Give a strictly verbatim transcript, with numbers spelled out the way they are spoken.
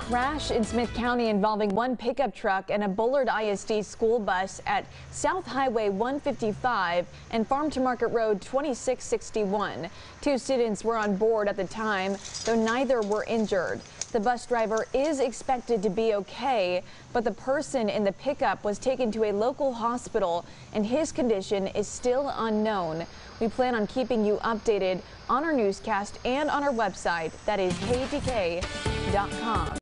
crash in Smith County involving one pickup truck and a Bullard I S D school bus at South Highway one fifty-five and Farm to Market Road twenty-six sixty-one. Two students were on board at the time, though neither were injured. The bus driver is expected to be okay, but the person in the pickup was taken to a local hospital and his condition is still unknown. We plan on keeping you updated on our newscast and on our website, that is K T K dot com.